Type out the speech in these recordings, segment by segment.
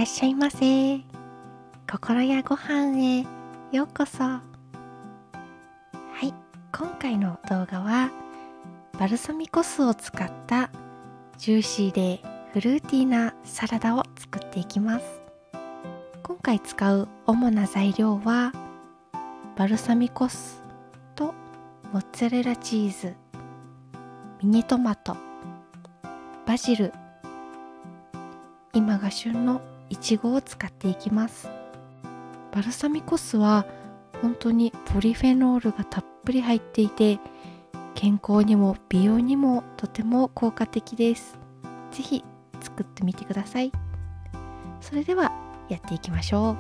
らっしゃいませ。心やご飯へようこそ。はい、今回の動画はバルサミコ酢を使ったジューシーでフルーティーなサラダを作っていきます。今回使う主な材料はバルサミコ酢とモッツァレラチーズ、ミニトマト、バジル、今が旬のいちごを使っていきます。バルサミコ酢は本当にポリフェノールがたっぷり入っていて、健康にも美容にもとても効果的です。ぜひ作ってみてください。それではやっていきましょう。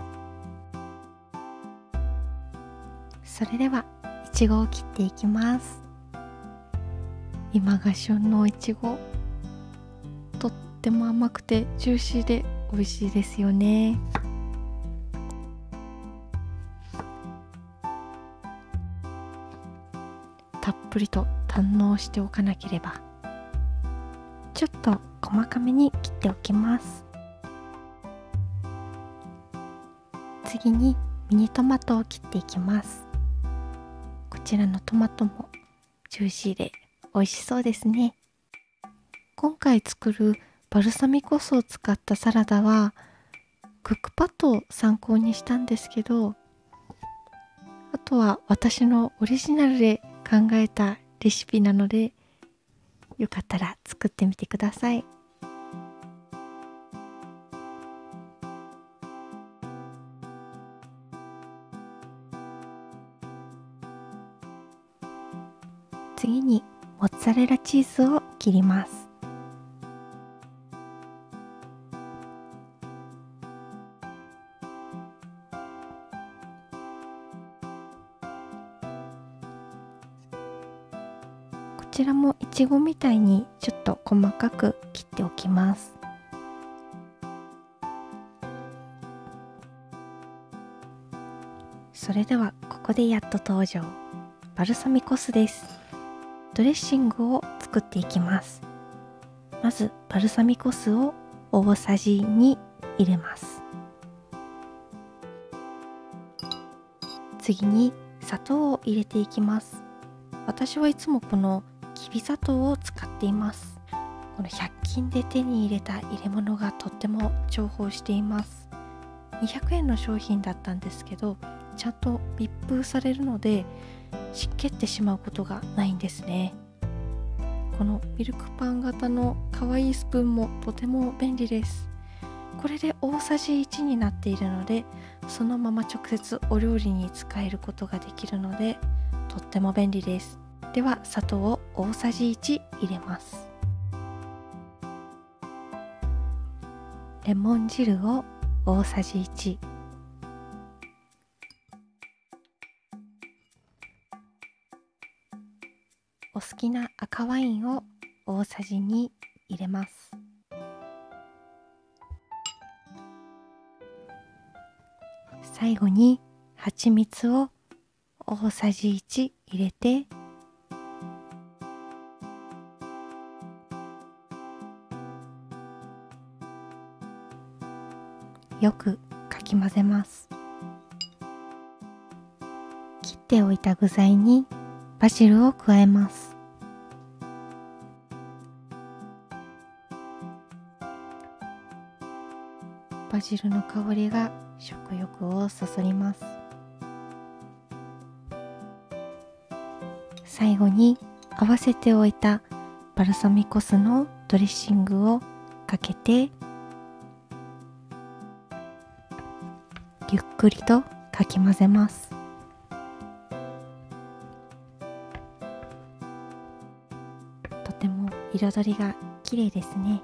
それではいちごを切っていきます。今が旬のいちご、とっても甘くてジューシーで美味しいですよね。たっぷりと堪能しておかなければ。ちょっと細かめに切っておきます。次にミニトマトを切っていきます。こちらのトマトもジューシーで美味しそうですね。今回作るバルサミコ酢を使ったサラダはクックパッドを参考にしたんですけど、あとは私のオリジナルで考えたレシピなので、よかったら作ってみてください。次にモッツァレラチーズを切ります。こちらもいちごみたいにちょっと細かく切っておきます。それではここでやっと登場、バルサミコ酢です。ドレッシングを作っていきます。まずバルサミコ酢を大さじ2入れます。次に砂糖を入れていきます。私はいつもこのきび砂糖を使っています。この100均で手に入れた入れ物がとっても重宝しています。200円の商品だったんですけど、ちゃんと密封されるので湿気ってしまうことがないんですね。このミルクパン型の可愛いスプーンもとても便利です。これで大さじ1になっているので、そのまま直接お料理に使えることができるのでとっても便利です。では砂糖を大さじ1入れます。レモン汁を大さじ1、お好きな赤ワインを大さじ2入れます。最後に蜂蜜を大さじ1入れて、よくかき混ぜます。切っておいた具材にバジルを加えます。バジルの香りが食欲をそそります。最後に合わせておいたバルサミコ酢のドレッシングをかけて、ゆっくりとかき混ぜます。とても彩りが綺麗ですね。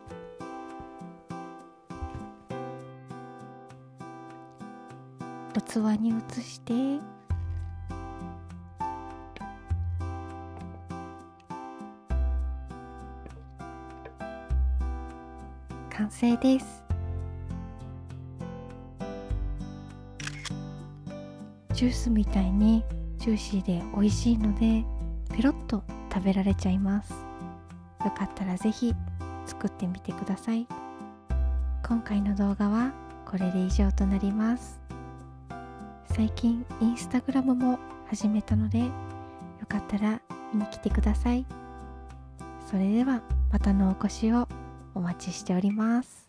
器に移して完成です。ジュースみたいにジューシーで美味しいのでペロッと食べられちゃいます。よかったらぜひ作ってみてください。 今回の動画はこれで以上となります。最近インスタグラムも始めたので、よかったら見に来てください。それではまたのお越しをお待ちしております。